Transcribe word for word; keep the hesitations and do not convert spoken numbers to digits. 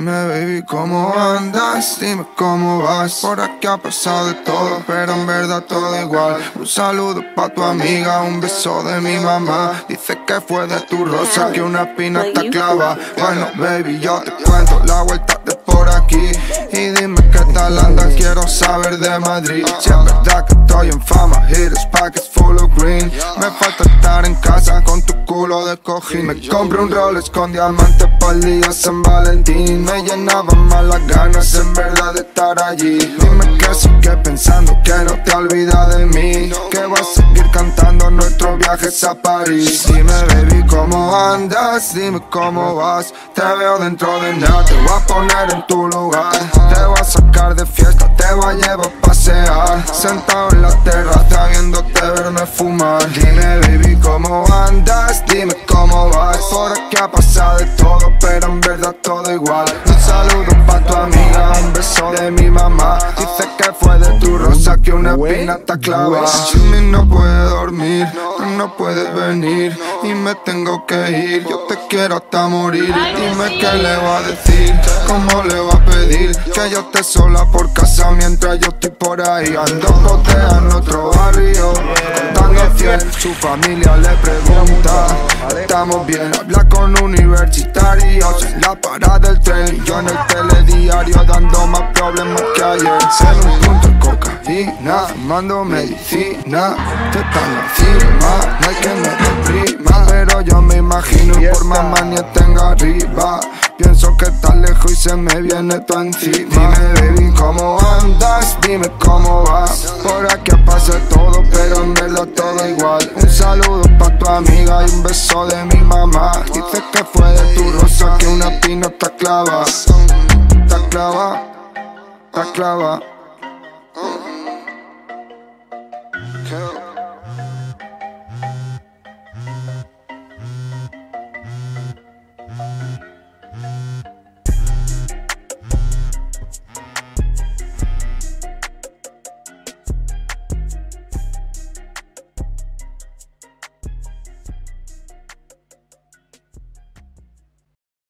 Dime baby, ¿cómo andas? Dime cómo vas. Por aquí ha pasado de todo, pero en verdad todo igual. Un saludo pa' tu amiga, un beso de mi mamá. Dice que fue de tu rosa que una espina te clava. Bueno baby, yo te cuento la vuelta de por aquí. Y dime qué tal andas, quiero saber de Madrid. Si es verdad que estoy en fama, hitters packets full of green. Me falta estar en casa con tu culo de cojín. Me compré un Rolex con diamantes pa'l día San Valentín. Me llenaban más las ganas en verdad de estar allí. Dime que sigue pensando que no te olvidas de mí, que vas a seguir cantando nuestros viajes a París. Dime baby, ¿cómo andas? Dime cómo vas. Te veo dentro de nada, te voy a poner en tu lugar. Te voy a sacar de fiesta, te voy a llevar a pasear. Sentado en la terraza viéndote verme fumar. Dime baby, ¿cómo andas? Dime cómo vas. Por aquí ha pasado de todo, pero en verdad todo igual. Un saludo pa' tu amiga, un beso de mi mamá. Dice que fue de tu rosa que una espina te clava. Jimmy no puede dormir, tú no puedes venir y me tengo que ir. Yo te quiero hasta morir. Dime qué le va a decir, cómo le va a pedir que yo esté sola por casa mientras yo estoy por ahí. Ando botea en otro barrio, contando cien. Su familia le pregunta, ¿estamos bien? Habla con universitarios en la parada del tren. Y yo en el telediario dando más problemas que ayer. En un punto de cocaína, fumando medicina. Te están encima, no hay que me deprima. Pero yo me imagino y por más manía tenga arriba. Pienso que estás lejos y se me viene todo encima. Dime baby, ¿cómo andas? Dime cómo vas. Por aquí pasa todo, pero en verdad todo igual. Un saludo pa' tu amiga y un beso de mi mamá. Dice que fue de tu rosa que una espina te clava. Te clava, te clava.